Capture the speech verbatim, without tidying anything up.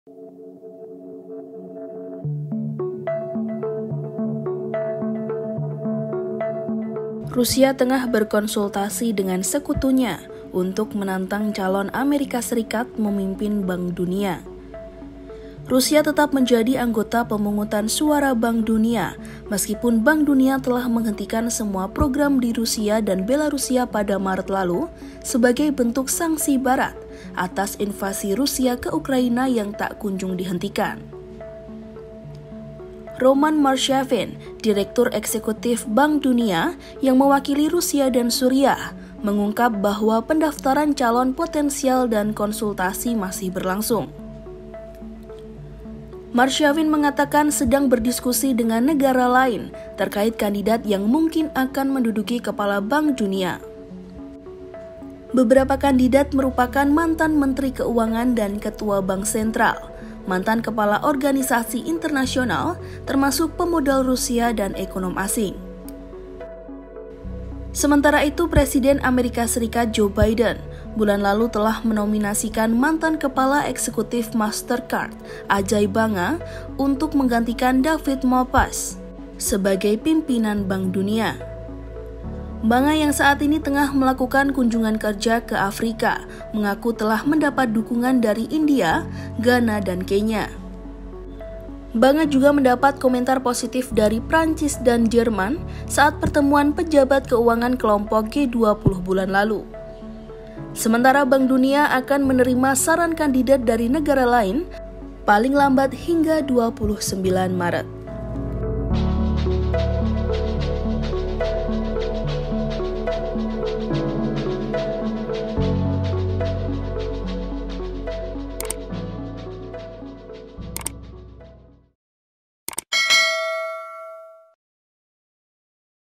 Rusia tengah berkonsultasi dengan sekutunya untuk menantang calon Amerika Serikat memimpin Bank Dunia. Rusia tetap menjadi anggota pemungutan suara Bank Dunia, meskipun Bank Dunia telah menghentikan semua program di Rusia dan Belarusia pada Maret lalu sebagai bentuk sanksi Barat atas invasi Rusia ke Ukraina yang tak kunjung dihentikan. Roman Marshevin, Direktur Eksekutif Bank Dunia yang mewakili Rusia dan Suriah, mengungkap bahwa pendaftaran calon potensial dan konsultasi masih berlangsung. Marshevin mengatakan sedang berdiskusi dengan negara lain terkait kandidat yang mungkin akan menduduki kepala Bank Dunia. Beberapa kandidat merupakan mantan Menteri Keuangan dan Ketua Bank Sentral, mantan kepala organisasi internasional, termasuk pemodal Rusia dan ekonom asing. Sementara itu, Presiden Amerika Serikat Joe Biden bulan lalu telah menominasikan mantan kepala eksekutif Mastercard, Ajay Banga, untuk menggantikan David Malpass sebagai pimpinan Bank Dunia. Banga yang saat ini tengah melakukan kunjungan kerja ke Afrika, mengaku telah mendapat dukungan dari India, Ghana, dan Kenya. Banga juga mendapat komentar positif dari Prancis dan Jerman saat pertemuan pejabat keuangan kelompok G dua puluh bulan lalu. Sementara Bank Dunia akan menerima saran kandidat dari negara lain paling lambat hingga dua puluh sembilan Maret.